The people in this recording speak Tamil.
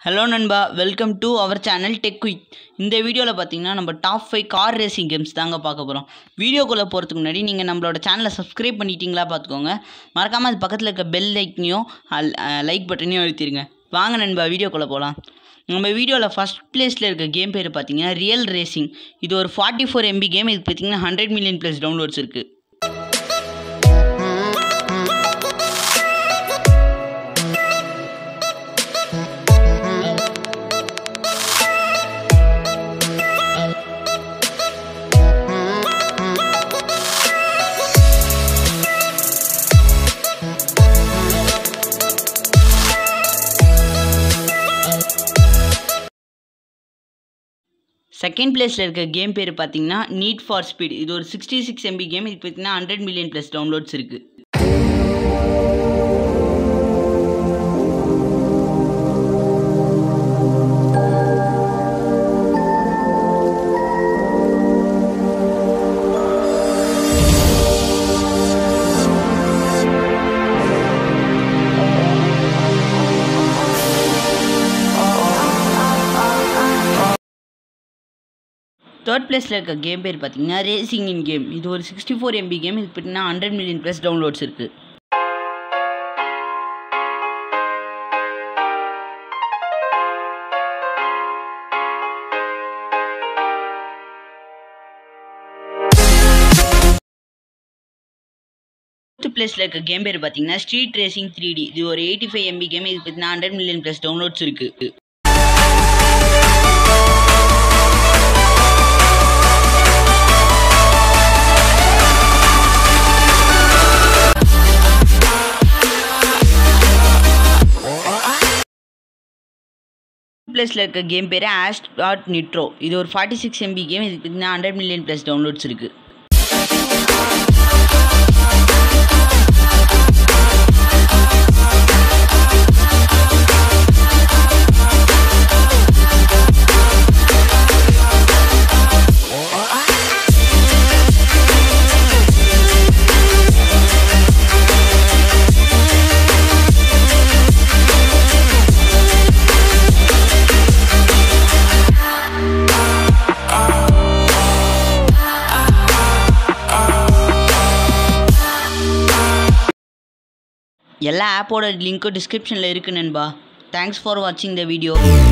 ஹலோ நண்பா, welcome to our channel tech quick. இந்த வீடியோவில் பார்த்தீங்கன்னா நம்ம டாப் 5 கார் ரேசிங் கேம்ஸ் தாங்க பார்க்க போகிறோம். வீடியோக்குள்ளே போகிறதுக்கு முன்னாடி நீங்கள் நம்மளோட சேனலை சப்ஸ்கிரைப் பண்ணிட்டீங்களா பார்த்துக்கோங்க. மறக்காமல் அது பக்கத்தில் இருக்க பெல் லைக்கையும் லைக் பட்டனையும் அழுத்திடுங்க. வாங்க நண்பா, வீடியோக்குள்ளே போகலாம். நம்ம வீடியோவில் ஃபஸ்ட் பிளேஸில் இருக்க கேம் பேர் பார்த்தீங்கன்னா ரியல் ரேசிங். இது ஒரு 44 MB கேம். இது பார்த்தீங்கன்னா 100 மில்லியன் + டவுன்லோட்ஸ் இருக்குது. செகண்ட் பிளேஸில் இருக்க கேம் பேர் பார்த்தீங்கன்னா நீட் ஃபார் ஸ்பீட். இது ஒரு 66 MB கேம். இது பார்த்தீங்கன்னா 100 மில்லியன் + டவுன்லோட்ஸ் இருக்குது. தேர்ட் பிளேஸில் இருக்க கேம் பேர் பார்த்தீங்கன்னா ரேசிங் இன் கேம். இது ஒரு 64 MB கேம். இது பார்த்தீங்கன்னா 100 மில்லியன் + டவுன்லோட்ஸ் இருக்குது. ஃபோர்த் பிளேஸில் இருக்க கேம் பேர் பார்த்தீங்கன்னா ஸ்ட்ரீட் ரேசிங் 3D. இது ஒரு 85 MB கேம். இது பார்த்தீங்கன்னா 100 மில்லியன் + டவுன்லோட்ஸ் இருக்குது. பிளேஸில் இருக்க கேம் பேர் ஆஸ்ட்ராட் நிட்ரோ. இது ஒரு 46 MB கேம். இது பார்த்தீங்கன்னா 100 மில்லியன் + டவுன்லோட்ஸ் இருக்குது. எல்லா ஆப்போட லிங்க்கும் டிஸ்கிரிப்ஷனில் இருக்குது நண்பா. தேங்க்ஸ் ஃபார் வாட்சிங் த வீடியோ.